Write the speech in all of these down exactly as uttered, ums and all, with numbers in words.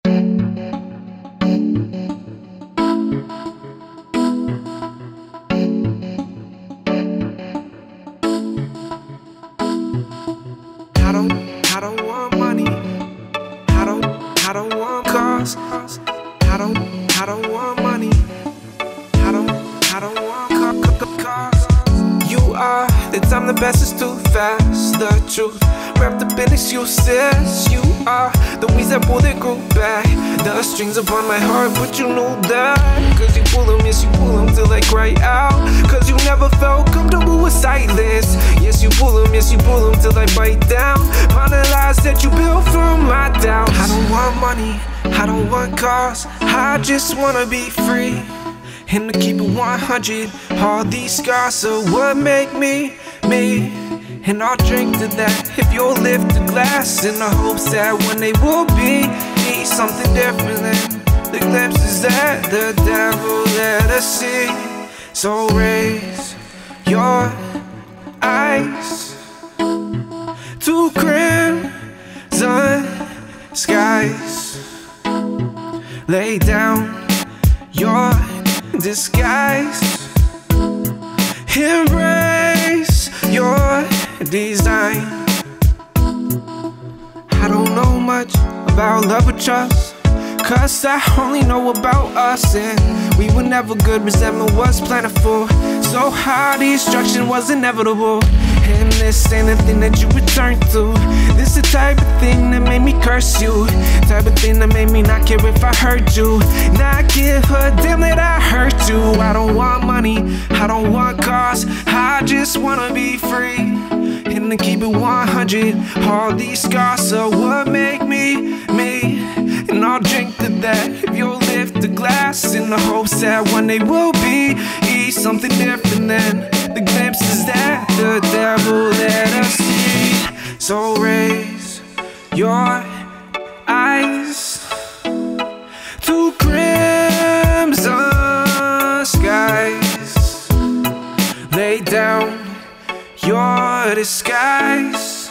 I don't, I don't want money. I don't, I don't want cars. I don't, I don't want money. I don't, I don't want cars. You are, the time the best is too fast. The truth, wrapped up in excuses. You are the weeds that pull their group back. The strings upon my heart, but you know that. Cause you pull them, yes you pull them till I cry out. Cause you never felt comfortable with silence. Yes you pull them, yes you pull them till I bite down on the lies that you built from my doubts. I don't want money, I don't want cars. I just wanna be free and to keep it one hundred. All these scars are what make me, me. And I'll drink to that if you'll lift the glass, in the hopes that one day we'll be, be something different than the glimpses that the devil let us see. So raise your eyes to crimson skies. Lay down your disguise. Embrace your design. I don't know much about love or trust, cause I only know about us. And we were never good, resentment was plentiful, so how destruction was inevitable. And this ain't the thing that you return to. This the type of thing that made me curse you, type of thing that made me not care if I hurt you, not give a damn that I hurt you. I don't want money, I don't want cars. I just wanna be free and to keep it one hundred. All these scars are what make me, me. And I'll drink to that if you'll lift the glass, in the hopes that one day we'll be, be something different than the glimpses that the devil let us see. So raise your eyes to crimson skies. Lay down your disguise.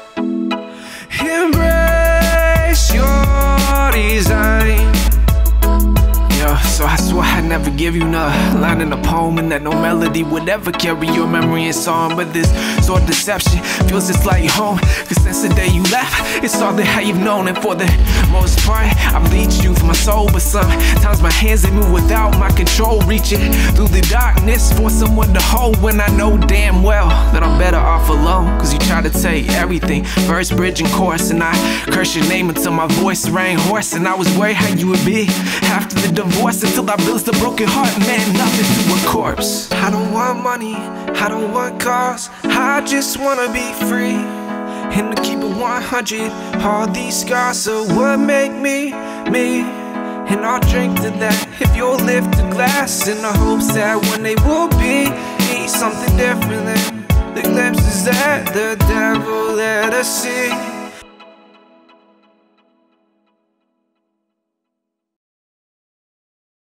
Embrace your design. Yeah, so I swear I'd never give you no line in a poem, and that no melody would ever carry your memory in song. But this sort of deception feels just like home, cause since the day you left, it's all that how you've known. And for the most part, I bleed you for my soul, but sometimes my hands, they move without my control, reaching through the darkness for someone to hold, when I know damn well that I'm better off alone. Cause you try to take everything, verse, bridge, and chorus, and I curse your name until my voice rang hoarse. And I was worried how you would be after the divorce, until I built a broken heart, man, nothing to a corpse. I don't want money, I don't want cars. I just wanna be free and to keep it one hundred. All these scars are what make me, me. And I'll drink to that if you'll lift the glass, in the hopes that one day we'll be, be something different than the glimpses that the devil let us see.